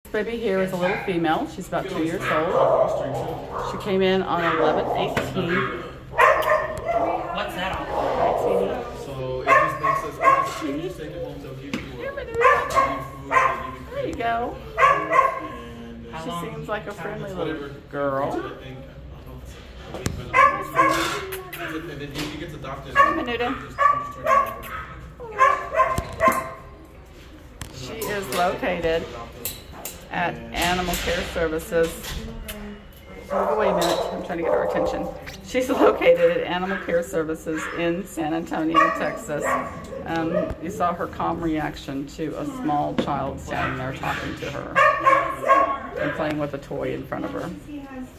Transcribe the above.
This baby here is a little female. She's about 2 years old. She came in on 11/18. What's that on? So it just makes us, we just take it home, they'll give you food, there you go. She seems like a friendly little girl. And then he gets adopted. Menuda. She is located at Animal Care Services. Oh, wait a minute, I'm trying to get her attention. She's located at Animal Care Services in San Antonio, Texas. You saw her calm reaction to a small child standing there talking to her and playing with a toy in front of her.